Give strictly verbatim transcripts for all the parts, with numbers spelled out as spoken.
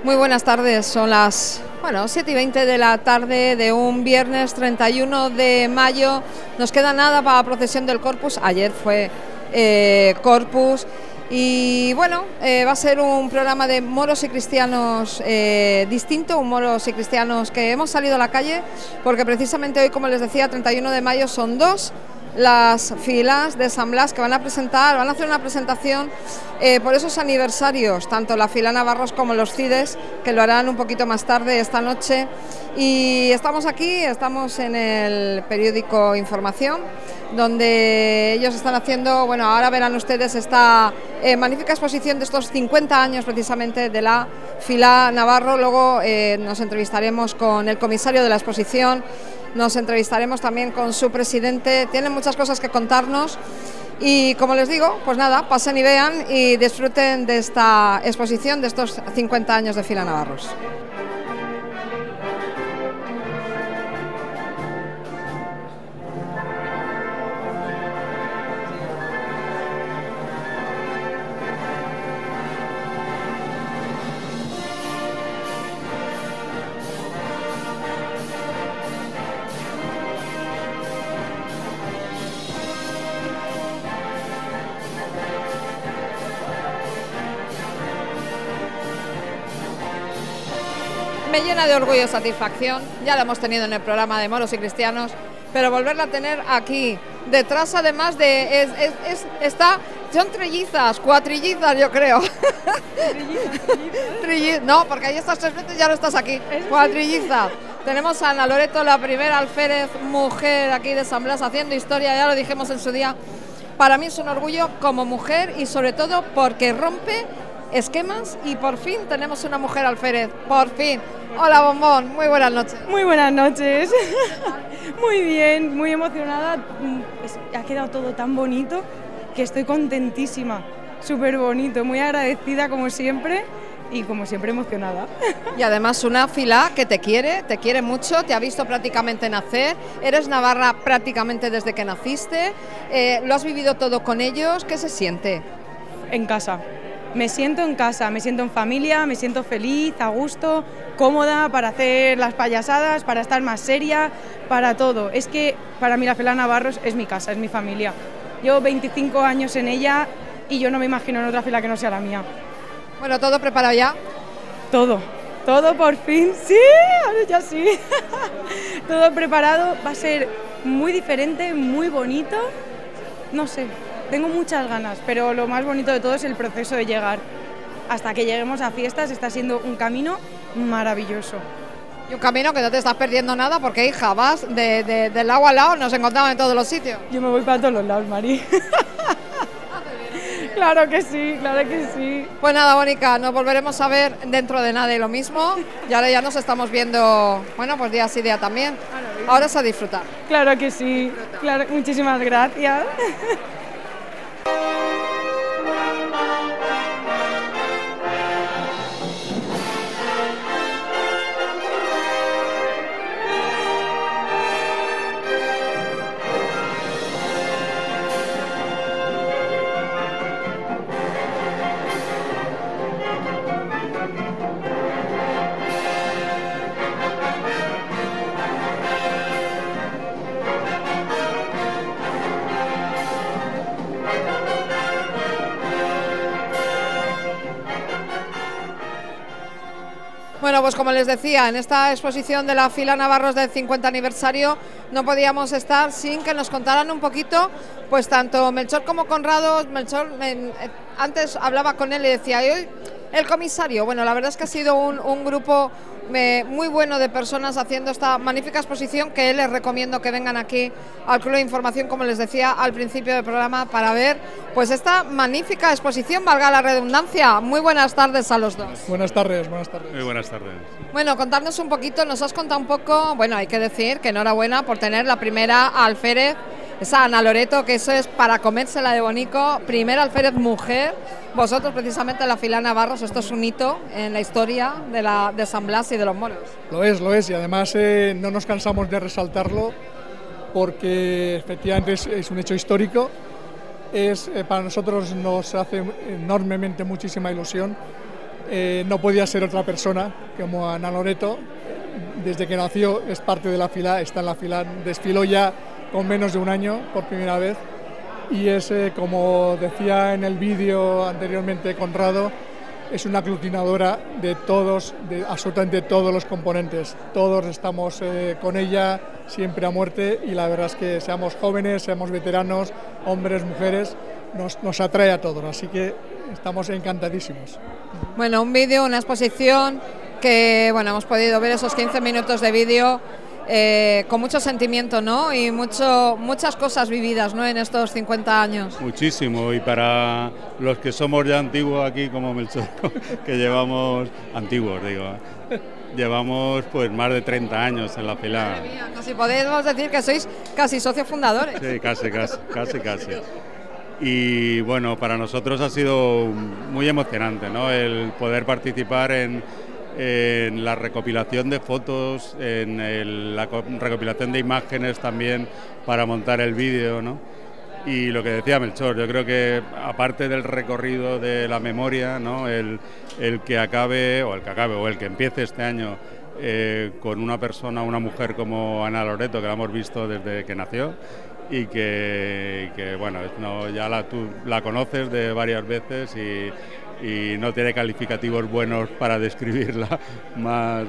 Muy buenas tardes, son las bueno, siete y veinte de la tarde de un viernes treinta y uno de mayo. Nos queda nada para la procesión del Corpus. Ayer fue eh, Corpus y bueno, eh, va a ser un programa de moros y cristianos eh, distinto, un moros y cristianos que hemos salido a la calle porque precisamente hoy, como les decía, treinta y uno de mayo son dos las filas de San Blas que van a presentar, van a hacer una presentación eh, por esos aniversarios, tanto la fila Navarros como los Cides, que lo harán un poquito más tarde esta noche. Y estamos aquí, estamos en el periódico Información, donde ellos están haciendo, bueno, ahora verán ustedes esta eh, magnífica exposición de estos cincuenta años precisamente de la fila Navarro. Luego eh, nos entrevistaremos con el comisario de la exposición, nos entrevistaremos también con su presidente, tienen muchas cosas que contarnos y, como les digo, pues nada, pasen y vean y disfruten de esta exposición de estos cincuenta años de fila Navarros. Me llena de orgullo y satisfacción, ya la hemos tenido en el programa de Moros y Cristianos, pero volverla a tener aquí, detrás además de, es, es, es, está, son trillizas, cuatrillizas yo creo. Trillizas, no, porque ahí estás tres veces, ya no estás aquí, cuatrillizas. Tenemos a Ana Loreto, la primera alférez mujer aquí de San Blas, haciendo historia, ya lo dijimos en su día. Para mí es un orgullo como mujer y sobre todo porque rompe esquemas y por fin tenemos una mujer alférez, por fin. Hola Bombón, muy buenas noches. Muy buenas noches. Muy bien, muy emocionada. Es, ha quedado todo tan bonito que estoy contentísima. Súper bonito, muy agradecida como siempre y como siempre emocionada. Y además una fila que te quiere, te quiere mucho, te ha visto prácticamente nacer, eres navarra prácticamente desde que naciste, eh, lo has vivido todo con ellos, ¿qué se siente? En casa. Me siento en casa, me siento en familia, me siento feliz, a gusto, cómoda para hacer las payasadas, para estar más seria, para todo. Es que para mí la fila Navarros es mi casa, es mi familia. Llevo veinticinco años en ella y yo no me imagino en otra fila que no sea la mía. Bueno, ¿todo preparado ya? Todo, todo por fin, sí, ahora ya sí. Todo preparado, va a ser muy diferente, muy bonito, no sé. Tengo muchas ganas, pero lo más bonito de todo es el proceso de llegar. Hasta que lleguemos a fiestas está siendo un camino maravilloso. Y un camino que no te estás perdiendo nada porque, hija, vas de, de, del lado al lado, nos encontramos en todos los sitios. Yo me voy para todos los lados, Mari. Claro que sí, claro que sí. Pues nada, Mónica, nos volveremos a ver dentro de nada y lo mismo. Y ahora ya nos estamos viendo, bueno, pues día sí, día también. Ahora es a disfrutar. Claro que sí, claro, muchísimas gracias. Bueno, pues como les decía, en esta exposición de la fila Navarros del cincuenta aniversario no podíamos estar sin que nos contaran un poquito, pues tanto Melchor como Conrado. Melchor, eh, antes hablaba con él y decía, ¿y hoy el comisario? Bueno, la verdad es que ha sido un, un grupo eh, muy bueno de personas haciendo esta magnífica exposición que les recomiendo que vengan aquí al Club de Información, como les decía al principio del programa, para ver pues esta magnífica exposición, valga la redundancia. Muy buenas tardes a los dos. Buenas tardes, buenas tardes. Muy buenas tardes. Bueno, contarnos un poquito, nos has contado un poco, bueno, hay que decir que enhorabuena por tener la primera alférez, esa Ana Loreto, que eso es para comérsela de bonico, primera alférez mujer. Vosotros precisamente la fila Navarros, esto es un hito en la historia de, la, de San Blas y de los moros. Lo es, lo es, y además eh, no nos cansamos de resaltarlo porque efectivamente es, es un hecho histórico. Es, eh, para nosotros nos hace enormemente muchísima ilusión eh, no podía ser otra persona como Ana Loreto. Desde que nació es parte de la fila, está en la fila, desfiló ya con menos de un año por primera vez y es, eh, como decía en el vídeo anteriormente Conrado, es una aglutinadora de todos, de absolutamente todos los componentes. Todos estamos eh, con ella siempre a muerte y la verdad es que seamos jóvenes, seamos veteranos, hombres, mujeres, nos, nos atrae a todos, así que estamos encantadísimos. Bueno, un vídeo, una exposición que, bueno, hemos podido ver esos quince minutos de vídeo eh, con mucho sentimiento, ¿no? Y mucho, muchas cosas vividas, ¿no? En estos cincuenta años. Muchísimo, y para los que somos ya antiguos aquí, como Melchor, que llevamos, antiguos digo, llevamos pues más de treinta años en la fila. Madre mía, casi podemos decir que sois casi socios fundadores. Sí, casi, casi, casi, casi. Y bueno, para nosotros ha sido muy emocionante, ¿no? El poder participar en, en la recopilación de fotos, en el, la recopilación de imágenes también para montar el vídeo, ¿no? Y lo que decía Melchor, yo creo que aparte del recorrido de la memoria, ¿no? el, el que acabe, o el que acabe, o el que empiece este año eh, con una persona, una mujer como Ana Loreto, que la hemos visto desde que nació, y que, y que bueno, no, ya la, tú la conoces de varias veces y, y no tiene calificativos buenos para describirla más,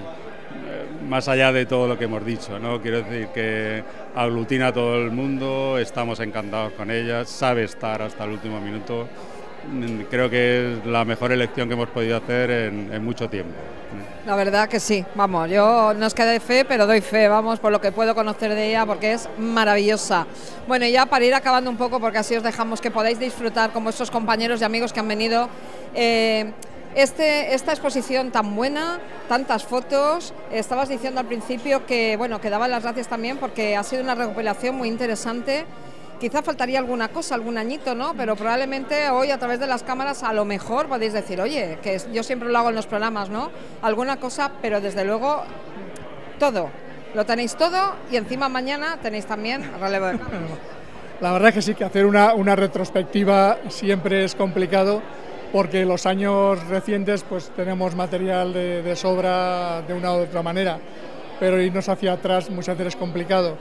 más allá de todo lo que hemos dicho, ¿no? Quiero decir que aglutina a todo el mundo, estamos encantados con ella, sabe estar hasta el último minuto. Creo que es la mejor elección que hemos podido hacer en, en mucho tiempo. La verdad que sí, vamos, yo no es que doy fe, pero doy fe, vamos, por lo que puedo conocer de ella, porque es maravillosa. Bueno, y ya para ir acabando un poco, porque así os dejamos que podáis disfrutar con vuestros compañeros y amigos que han venido, eh, este, esta exposición tan buena, tantas fotos, estabas diciendo al principio que, bueno, que daban las gracias también porque ha sido una recopilación muy interesante. Quizá faltaría alguna cosa, algún añito, ¿no? Pero probablemente hoy a través de las cámaras a lo mejor podéis decir, oye, que yo siempre lo hago en los programas, ¿no? Alguna cosa, pero desde luego todo. Lo tenéis todo y encima mañana tenéis también relevo de cargos. La verdad es que sí, que hacer una, una retrospectiva siempre es complicado porque los años recientes pues tenemos material de, de sobra de una u otra manera, pero irnos hacia atrás muchas veces es complicado.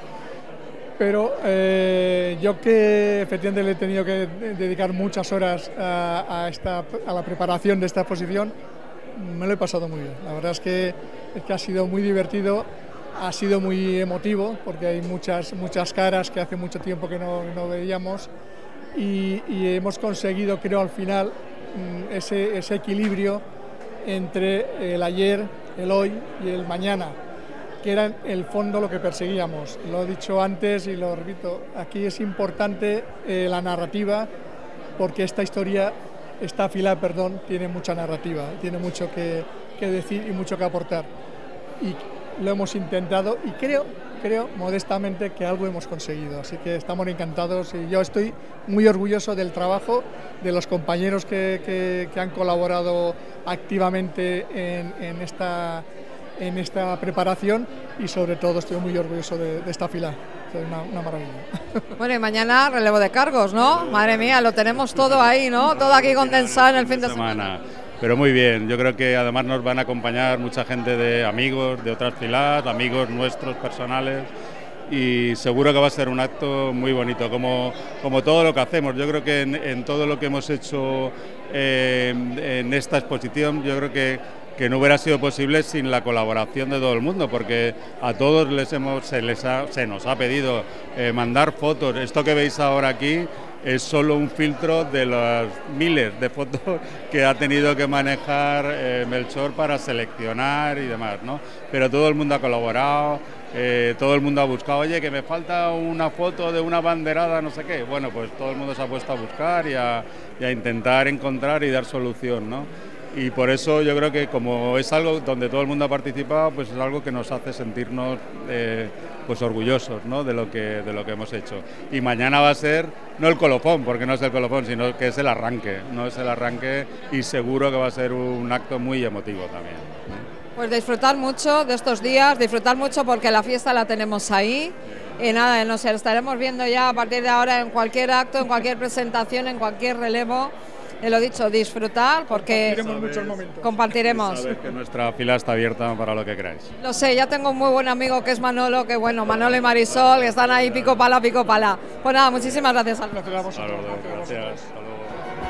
Pero eh, yo que efectivamente le he tenido que dedicar muchas horas a, a, esta, a la preparación de esta exposición, me lo he pasado muy bien. La verdad es que, es que ha sido muy divertido, ha sido muy emotivo, porque hay muchas, muchas caras que hace mucho tiempo que no, no veíamos y, y hemos conseguido, creo, al final, ese, ese equilibrio entre el ayer, el hoy y el mañana, que era en el fondo lo que perseguíamos. Lo he dicho antes y lo repito, aquí es importante eh, la narrativa, porque esta historia, esta fila, perdón, tiene mucha narrativa, tiene mucho que, que decir y mucho que aportar. Y lo hemos intentado y creo, creo modestamente que algo hemos conseguido, así que estamos encantados y yo estoy muy orgulloso del trabajo de los compañeros que, que, que han colaborado activamente en, en esta en esta preparación y sobre todo estoy muy orgulloso de, de esta fila, es una, una maravilla. Bueno, y mañana relevo de cargos, ¿no? Madre mía, lo tenemos todo ahí, ¿no? Todo aquí condensado en el fin de semana. Pero muy bien, yo creo que además nos van a acompañar mucha gente de amigos de otras filas, amigos nuestros personales, y seguro que va a ser un acto muy bonito, como, como todo lo que hacemos. Yo creo que en, en todo lo que hemos hecho eh, en esta exposición, yo creo que que no hubiera sido posible sin la colaboración de todo el mundo, porque a todos les hemos, se, les ha, se nos ha pedido eh, mandar fotos. Esto que veis ahora aquí es solo un filtro de las miles de fotos que ha tenido que manejar eh, Melchor para seleccionar y demás, ¿no? Pero todo el mundo ha colaborado, eh, todo el mundo ha buscado, oye, que me falta una foto de una banderada, no sé qué. Bueno, pues todo el mundo se ha puesto a buscar y a, y a intentar encontrar y dar solución, ¿no? Y por eso yo creo que como es algo donde todo el mundo ha participado, pues es algo que nos hace sentirnos eh, pues orgullosos, ¿no? de lo que de lo que hemos hecho. Y mañana va a ser no el colofón, porque no es el colofón, sino que es el arranque, no es el arranque y seguro que va a ser un acto muy emotivo también. Pues disfrutar mucho de estos días, disfrutar mucho porque la fiesta la tenemos ahí. Y nada, nos estaremos viendo ya a partir de ahora en cualquier acto, en cualquier presentación, en cualquier relevo. eh, lo dicho, disfrutar porque Compartiremos muchos momentos. compartiremos. Sabes que nuestra fila está abierta para lo que queráis. Lo sé, ya tengo un muy buen amigo que es Manolo, que bueno, Manolo y Marisol, que están ahí pico pala, pico pala. Pues nada, muchísimas gracias. Gracias a vosotros. Hasta luego, Gracias a vosotros. gracias. Hasta luego.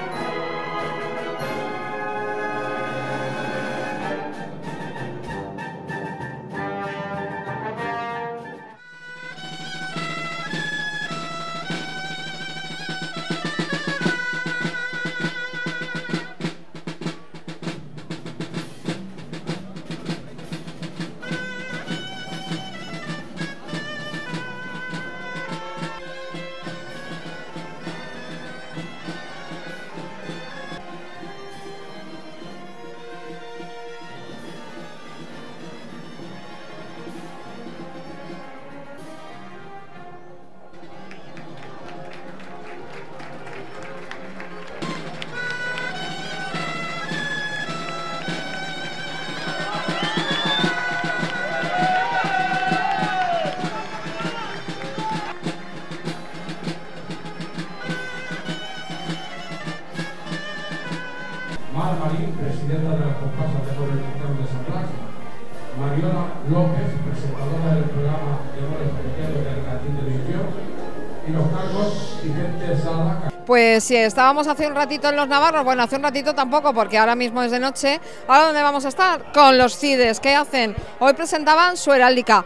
Mar Marín, presidenta de la comparsa de Amores Cristianos de San Blas, Mariola López, presentadora del programa de Amores Cristianos de Argentina Televisión, y los cargos Vicente Sala. Pues sí, estábamos hace un ratito en Los Navarros, bueno, hace un ratito tampoco porque ahora mismo es de noche. ¿Ahora dónde vamos a estar? Con los CIDES. ¿Qué hacen? Hoy presentaban su heráldica.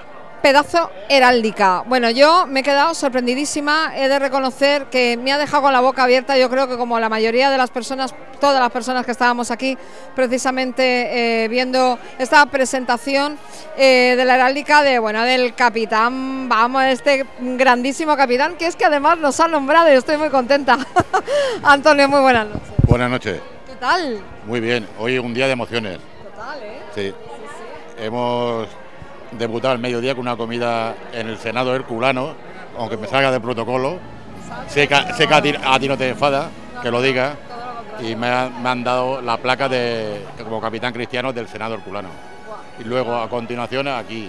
Pedazo heráldica. Bueno, yo me he quedado sorprendidísima, he de reconocer que me ha dejado con la boca abierta, yo creo que como la mayoría de las personas, todas las personas que estábamos aquí precisamente eh, viendo esta presentación eh, de la heráldica de, bueno, del capitán, vamos, este grandísimo capitán, que es que además nos ha nombrado y estoy muy contenta. Antonio, muy buenas noches. Buenas noches. ¿Qué tal? Muy bien, hoy es un día de emociones. Total, ¿eh? Sí. Sí, sí. Hemos debutado al mediodía con una comida en el Senado herculano, aunque me salga de protocolo. Sé que, sé que a, ti, a ti no te enfada que lo diga, y me, ha, me han dado la placa de como capitán cristiano del Senado herculano. Y luego a continuación aquí,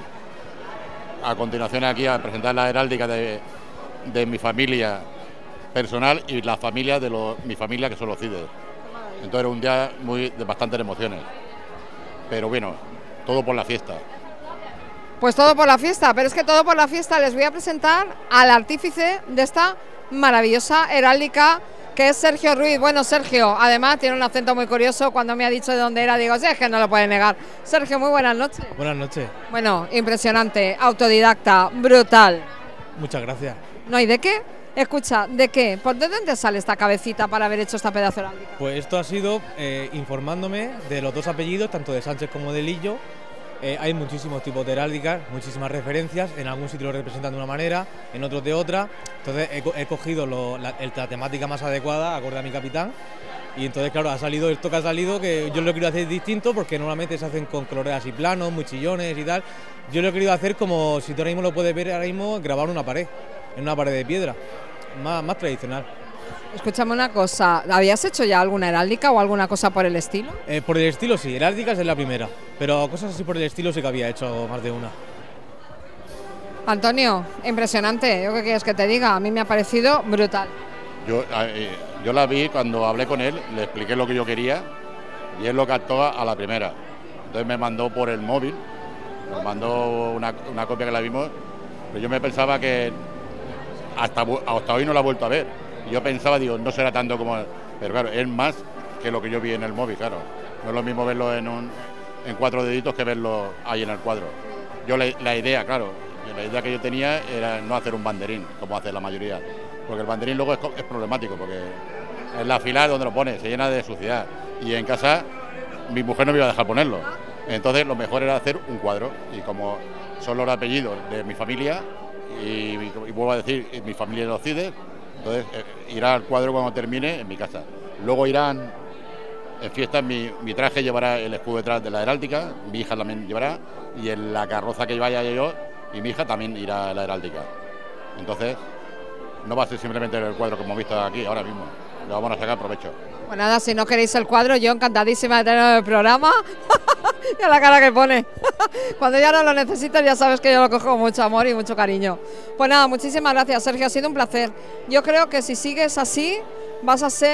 a continuación aquí a presentar la heráldica de, de mi familia personal y la familia de los, mi familia que son los CIDES. Entonces era un día muy de bastantes emociones, pero bueno, todo por la fiesta. Pues todo por la fiesta, pero es que todo por la fiesta les voy a presentar al artífice de esta maravillosa heráldica, que es Sergio Ruiz. Bueno, Sergio, además tiene un acento muy curioso, cuando me ha dicho de dónde era, digo, sí, es que no lo puede negar. Sergio, muy buenas noches. Buenas noches. Bueno, impresionante, autodidacta, brutal. Muchas gracias. ¿No hay de qué? Escucha, ¿de qué? ¿Por de dónde sale esta cabecita para haber hecho esta pedazo de heráldica? Pues esto ha sido eh, informándome de los dos apellidos, tanto de Sánchez como de Lillo. Eh, hay muchísimos tipos de heráldicas, muchísimas referencias, en algún sitio lo representan de una manera, en otros de otra. Entonces he, he cogido lo, la, la temática más adecuada, acorde a mi capitán, y entonces claro, ha salido esto que ha salido, que yo lo he querido hacer distinto, porque normalmente se hacen con colores así planos, muy chillones y tal. Yo lo he querido hacer como, si tú ahora mismo lo puedes ver ahora mismo, grabar una pared, en una pared de piedra, más, más tradicional. Escúchame una cosa, ¿habías hecho ya alguna heráldica o alguna cosa por el estilo? Eh, por el estilo sí, heráldicas es la primera, pero cosas así por el estilo sí que había hecho más de una. Antonio, impresionante, ¿yo qué quieres que te diga? A mí me ha parecido brutal. Yo, eh, yo la vi cuando hablé con él, le expliqué lo que yo quería y él lo captó a la primera. Entonces me mandó por el móvil, me mandó una, una copia que la vimos, pero yo me pensaba que hasta, hasta hoy no la he vuelto a ver. Yo pensaba, digo, no será tanto como... Pero claro, es más que lo que yo vi en el móvil, claro. No es lo mismo verlo en, un, en cuatro deditos que verlo ahí en el cuadro. Yo la, la idea, claro, la idea que yo tenía era no hacer un banderín, como hace la mayoría. Porque el banderín luego es, es problemático, porque en la fila donde lo pone se llena de suciedad. Y en casa mi mujer no me iba a dejar ponerlo. Entonces lo mejor era hacer un cuadro. Y como son los apellidos de mi familia, y, y, y vuelvo a decir, mi familia de los CIDES, entonces eh, irá al cuadro cuando termine en mi casa. Luego irán en fiestas, mi, mi traje llevará el escudo detrás de la heráldica, mi hija también llevará, y en la carroza que vaya yo y mi hija también irá a la heráldica. Entonces no va a ser simplemente el cuadro que hemos visto aquí ahora mismo, le vamos a sacar provecho. Pues nada, si no queréis el cuadro, yo encantadísima de tener el programa. Y a la cara que pone. Cuando ya no lo necesitas, ya sabes que yo lo cojo con mucho amor y mucho cariño. Pues nada, muchísimas gracias, Sergio, ha sido un placer. Yo creo que si sigues así, vas a ser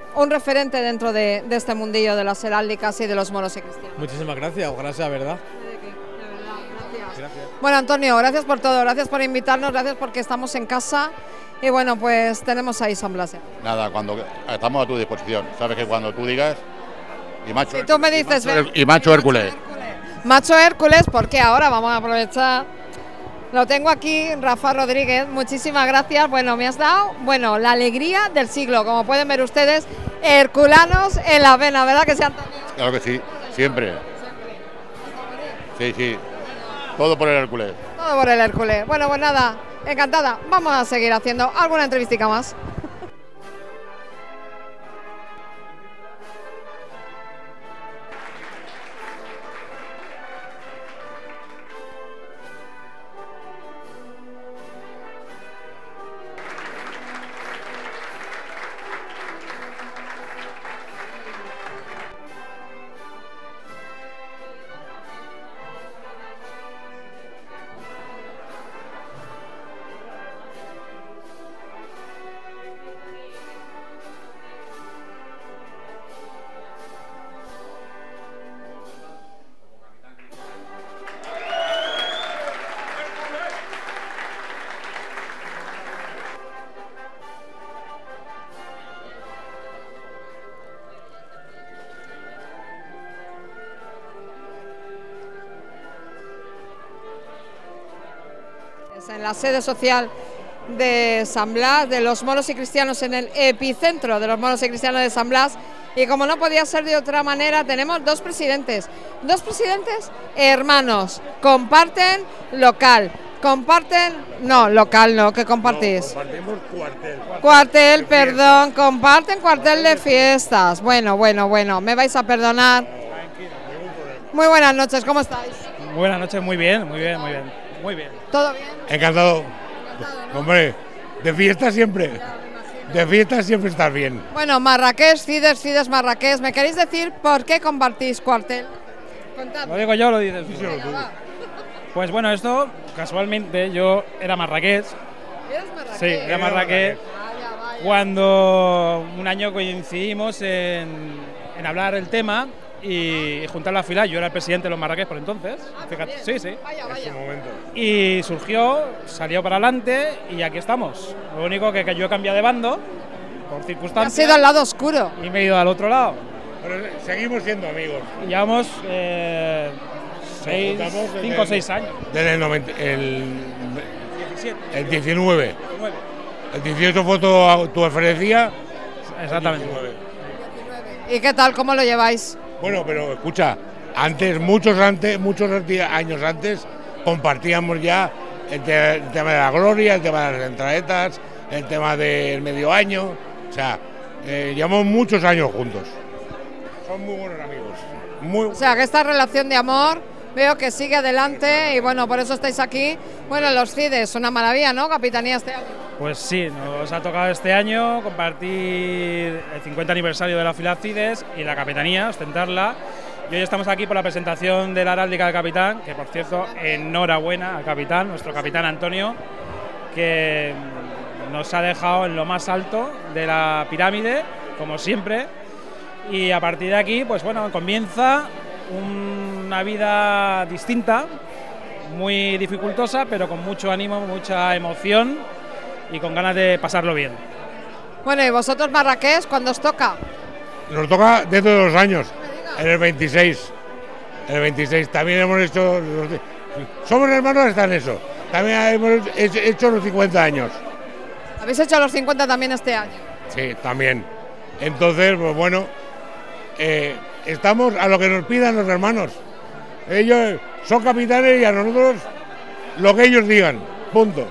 un referente dentro de, de este mundillo de las heráldicas y de los moros y cristianos. Muchísimas gracias, ojalá sea verdad. Gracias. Bueno, Antonio, gracias por todo, gracias por invitarnos, gracias porque estamos en casa y bueno, pues tenemos ahí San Blas. Nada, cuando estamos a tu disposición, sabes que cuando tú digas y macho, si tú me dices, y macho, y macho Hércules. Macho Hércules, porque ahora vamos a aprovechar. Lo tengo aquí, Rafa Rodríguez, muchísimas gracias. Bueno, me has dado, bueno, la alegría del siglo, como pueden ver ustedes, herculanos en la vena, ¿verdad que sí, Antonio? Claro que sí, siempre. Sí, sí, todo por el Hércules. Todo por el Hércules. Bueno, pues nada, encantada. Vamos a seguir haciendo alguna entrevistica más. En la sede social de San Blas, de los moros y cristianos, en el epicentro de los moros y cristianos de San Blas, y como no podía ser de otra manera, tenemos dos presidentes, dos presidentes hermanos, comparten local, comparten, no, local no, ¿qué compartís? No, compartimos cuartel. Cuartel, perdón, comparten cuartel de fiestas, bueno, bueno, bueno, me vais a perdonar. Muy buenas noches, ¿cómo estáis? Buenas noches, muy bien, muy bien, muy bien, muy bien. ¿Todo bien? Encantado. Encantado, ¿no? Hombre, de fiesta siempre. De fiesta siempre estás bien. Bueno, Marrakech, Cides, Cides, Marrakech. ¿Me queréis decir por qué compartís cuartel? Contadme. ¿Lo digo yo o lo dices tú? Sí, sí, Venga, va. Pues bueno, esto, casualmente, yo era marraqués. ¿Eres Marrakech? Sí, era marraqués. Vaya, vaya. Cuando un año coincidimos en, en hablar el tema y juntar la fila, yo era el presidente de los marraqués por entonces. Ah, Fíjate, también. sí, sí. Vaya, vaya. momento. Y surgió, salió para adelante y aquí estamos. Lo único que, que yo he cambiado de bando por Ha circunstancias sido al lado oscuro. y me he ido al otro lado. Pero seguimos siendo amigos. Y llevamos eh, seis, juntamos desde cinco o el- seis años. Desde el, noventa, el, diecisiete. el diecinueve. nueve. El dieciocho fue tu, tu referencia. Exactamente. diecinueve. ¿Y qué tal? ¿Cómo lo lleváis? Bueno, pero escucha, antes, muchos antes, muchos años antes, compartíamos ya el, te- el tema de la gloria, el tema de las entraetas, el tema del medio año. O sea, eh, llevamos muchos años juntos. Son muy buenos amigos. Muy O sea, que esta relación de amor veo que sigue adelante y bueno, por eso estáis aquí. Bueno, los Cides, una maravilla, ¿no? Capitanía este año. Pues sí, nos ha tocado este año compartir el cincuenta aniversario de la fila Cides y la capitanía, ostentarla. Y hoy estamos aquí por la presentación de la heráldica del capitán, que por cierto, enhorabuena al capitán, nuestro capitán Antonio, que nos ha dejado en lo más alto de la pirámide, como siempre. Y a partir de aquí, pues bueno, comienza una vida distinta, muy dificultosa, pero con mucho ánimo, mucha emoción y con ganas de pasarlo bien. Bueno, ¿y vosotros Marrakech cuándo os toca? Nos toca dentro de los años, en el veintiséis. En el veintiséis también hemos hecho. Los, somos hermanos, está en eso. También hemos hecho los cincuenta años. ¿Habéis hecho los cincuenta también este año? Sí, también. Entonces, pues bueno, eh, estamos a lo que nos pidan los hermanos. Ellos son capitanes y a nosotros lo que ellos digan, punto.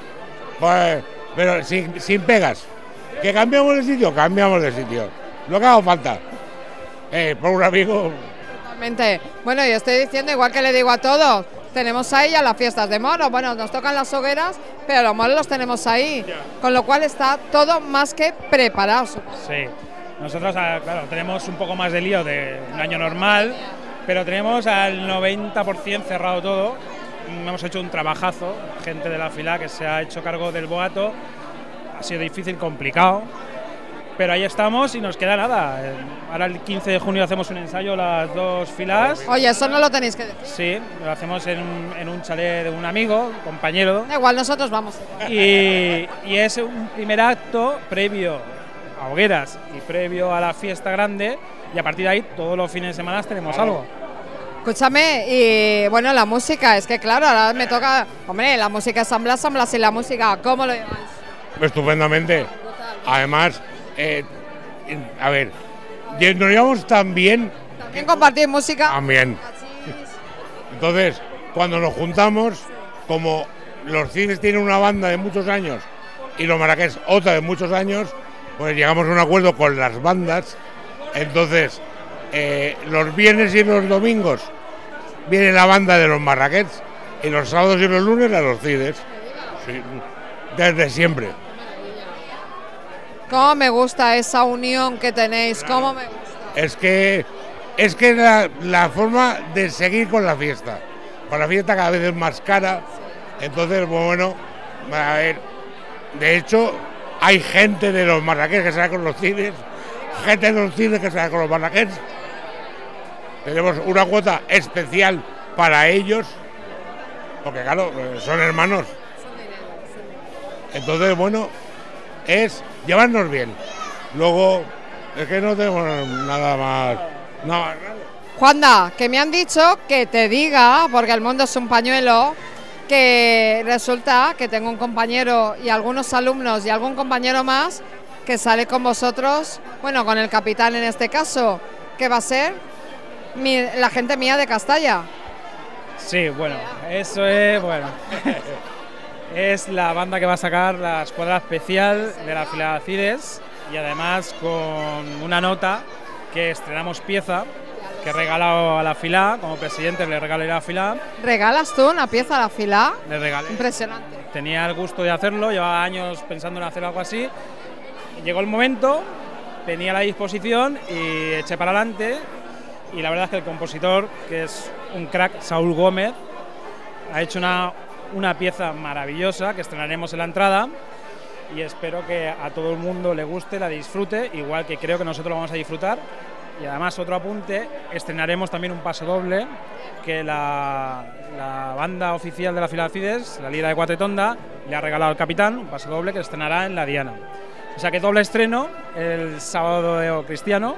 Pues, pero sin, sin pegas. ¿Que cambiamos de sitio? Cambiamos de sitio. Lo que haga falta. Eh, por un amigo. Totalmente. Bueno, yo estoy diciendo, igual que le digo a todos, tenemos ahí ya las fiestas de moros. Bueno, nos tocan las hogueras, pero los moros los tenemos ahí. Con lo cual está todo más que preparado. Sí, nosotros, ah, claro, tenemos un poco más de lío de un año normal, pero tenemos al noventa por ciento cerrado todo. Hemos hecho un trabajazo, gente de la fila que se ha hecho cargo del boato. Ha sido difícil, complicado, pero ahí estamos y nos queda nada. Ahora el quince de junio hacemos un ensayo, las dos filas. Oye, eso no lo tenéis que decir. Sí, lo hacemos en un, en un chalet de un amigo, compañero. Da igual, nosotros vamos. Y, y es un primer acto previo a hogueras y previo a la fiesta grande, y a partir de ahí todos los fines de semana tenemos algo. Escúchame, y bueno, la música, es que claro, ahora me toca, hombre, la música es San Blas, San Blas y la música, ¿cómo lo lleváis? Estupendamente. Además, eh, a ver, nos llevamos tan bien. ¿También compartir música? También. Entonces, cuando nos juntamos, como los Cides tienen una banda de muchos años y los Marrakech otra de muchos años, pues llegamos a un acuerdo con las bandas. Entonces, eh, los viernes y los domingos viene la banda de los Marrakech y los sábados y los lunes a los Cides. Sí, desde siempre. ¿Cómo me gusta esa unión que tenéis? ¿Cómo me gusta? Es que es que la, la forma de seguir con la fiesta. Con la fiesta cada vez es más cara. Entonces, bueno, a ver, de hecho, hay gente de los Marrakech que sale con los Cides, gente de los Cides que sale con los Marrakech. Tenemos una cuota especial para ellos, porque claro, son hermanos. Entonces, bueno, es llevarnos bien. Luego, es que no tenemos nada más. Nada más. Juanda, que me han dicho que te diga, porque el mundo es un pañuelo, que resulta que tengo un compañero y algunos alumnos y algún compañero más que sale con vosotros, bueno, con el capitán en este caso, que va a ser mi, la gente mía de Castalla. Sí, bueno, eso es, bueno, es la banda que va a sacar la escuadra especial de la fila Cides, y además con una nota que estrenamos pieza, que he regalado a la fila, como presidente le regalé a la fila. ¿Regalas tú una pieza a la fila? Le regalé. Impresionante. Tenía el gusto de hacerlo, llevaba años pensando en hacer algo así. Llegó el momento, tenía la disposición y eché para adelante. Y la verdad es que el compositor, que es un crack, Saúl Gómez, ha hecho una, una pieza maravillosa que estrenaremos en la entrada. Y espero que a todo el mundo le guste, la disfrute, igual que creo que nosotros lo vamos a disfrutar. Y además, otro apunte, estrenaremos también un paso doble que la, la banda oficial de la fila Cides, la Lira de Cuatretonda, le ha regalado al capitán, un paso doble que estrenará en la Diana. O sea que doble estreno el sábado de Cristiano,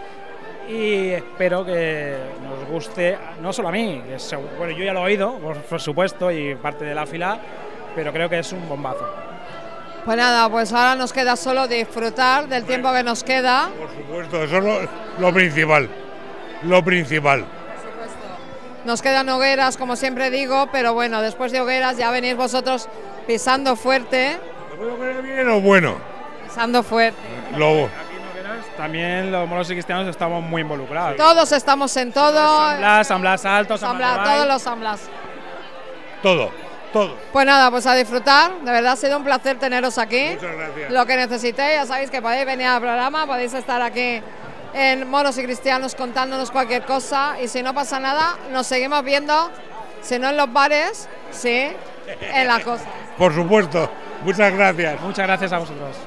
y espero que nos guste, no solo a mí, que es, bueno, yo ya lo he oído, por, por supuesto, y parte de la fila, pero creo que es un bombazo. Pues nada, pues ahora nos queda solo disfrutar del tiempo que nos queda. Por supuesto, eso es lo, lo principal, lo principal. Por supuesto. Nos quedan hogueras, como siempre digo, pero bueno, después de hogueras ya venís vosotros pisando fuerte. ¿Lo que bien o bueno? Pisando fuerte. Lobo. También los moros y cristianos estamos muy involucrados. Todos estamos en todo. San Blas, San Blas Alto, San Blas, todos los San Blas. Todo, todo. Pues nada, pues a disfrutar. De verdad ha sido un placer teneros aquí. Muchas gracias. Lo que necesitéis, ya sabéis que podéis venir al programa, podéis estar aquí en Moros y Cristianos contándonos cualquier cosa, y si no pasa nada, nos seguimos viendo, si no en los bares, sí, en la costa. Por supuesto. Muchas gracias. Muchas gracias a vosotros.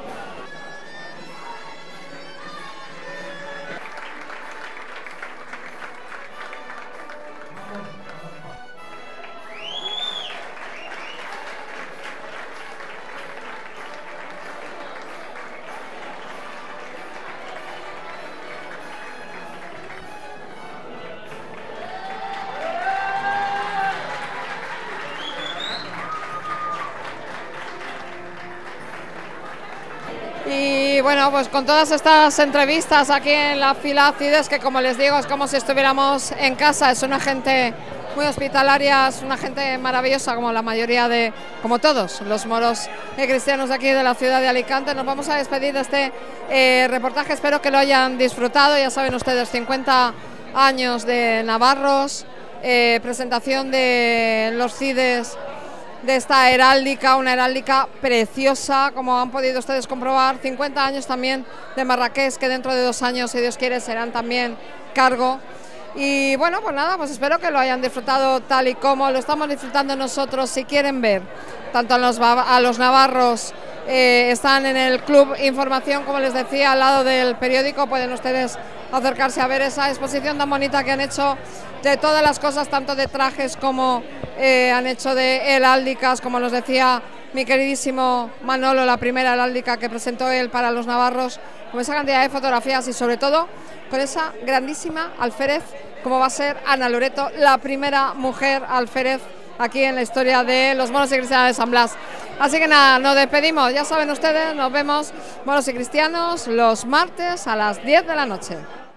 Y bueno, pues con todas estas entrevistas aquí en la fila Cides, que como les digo, es como si estuviéramos en casa, es una gente muy hospitalaria, es una gente maravillosa, como la mayoría de, como todos los moros y cristianos de aquí de la ciudad de Alicante. Nos vamos a despedir de este eh, reportaje, espero que lo hayan disfrutado. Ya saben ustedes, cincuenta años de Navarros, eh, presentación de los Cides, de esta heráldica, una heráldica preciosa, como han podido ustedes comprobar. cincuenta años también de Marrakech, que dentro de dos años, si Dios quiere, serán también cargo. Y bueno, pues nada, pues espero que lo hayan disfrutado tal y como lo estamos disfrutando nosotros. Si quieren ver tanto a los, a los navarros eh, están en el Club Información, como les decía, al lado del periódico. Pueden ustedes acercarse a ver esa exposición tan bonita que han hecho de todas las cosas, tanto de trajes como eh, han hecho de heráldicas, como nos decía mi queridísimo Manolo, la primera heráldica que presentó él para los navarros, con esa cantidad de fotografías y sobre todo con esa grandísima alférez, como va a ser Ana Loreto, la primera mujer alférez aquí en la historia de los moros y cristianos de San Blas. Así que nada, nos despedimos, ya saben ustedes, nos vemos moros y cristianos los martes a las diez de la noche.